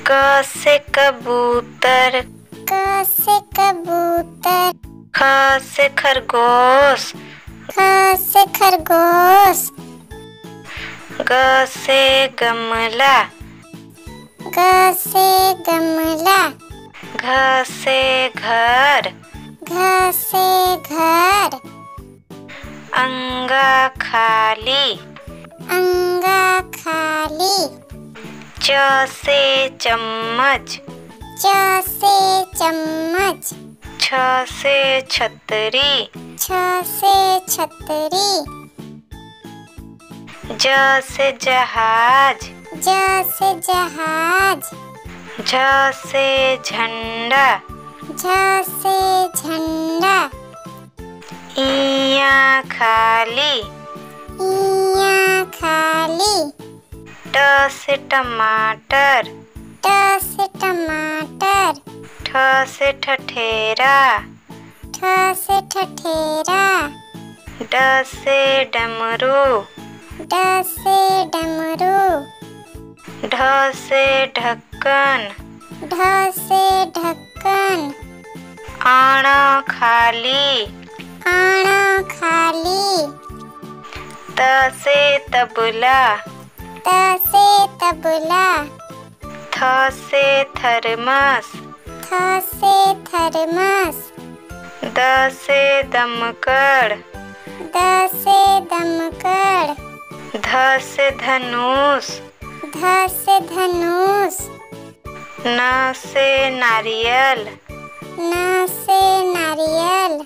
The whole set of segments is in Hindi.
क से कबूतर, क से कबूतर, ख से खरगोश, ख से खरगोश, ग से गमला, ग से गमला, घ से घर, घ से घर, अंगा खाली, अंगा खाली, च से चम्मच, च से चम्मच, छ से छतरी, छ से छतरी, ज से जहाज, ज से जहाज, झ से झंडा, झ से झंडा, इया खाली, इया खाली, ट से टमाटर, ट से टमाटर, ठ से ठठेरा, ठ से ठठेरा, ड से डमरू, ड से डमरू, ढ से ढक्कन, ढ से ढक्कन, आण खाली, आण खाली, त से तबला, त से तबला, थ से थर्मस, थ से थर्मस, द से दमकड़, द से दमकड़, ध से धनुष, ध से धनुष, न से नारियल, न से नारियल,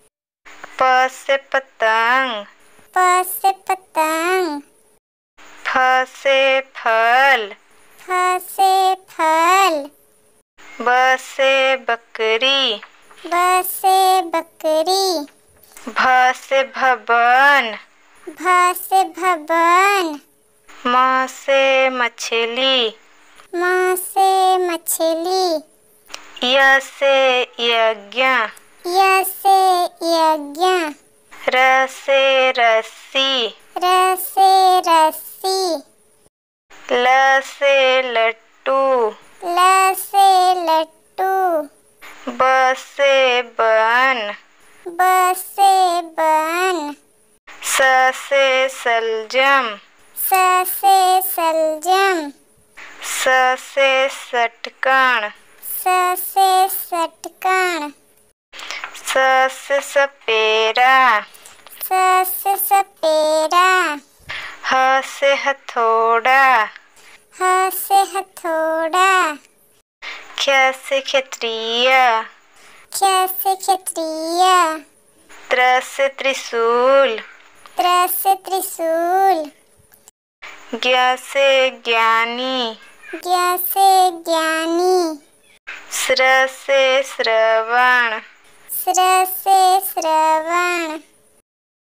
प से पतंग, प से पतंग, फ से फल, फ से फल, ब से बकरी, ब से बकरी, भ से भवन, भ से भवन, म से मछली, म से मछली, य से यज्ञ, य से यज्ञ, र से रस्सी, र से रस्सी, ल से लट्टू, ल से लट्टू, ब से बन, ब से बन, स से सलजम, स से सलजम, स से सटकण, स से सटकण, स से सपेरा, स से सपेरा, ह से हथौड़ा, ह से हथौड़ा, ख से क्षत्रिय, क्ष से क्षत्रिय, त्र से त्रिशूल, त्र से त्रिशूल, ज्ञ से ज्ञानी, ज्ञ से ज्ञानी, स्र से श्रवण, स्र से श्रवण,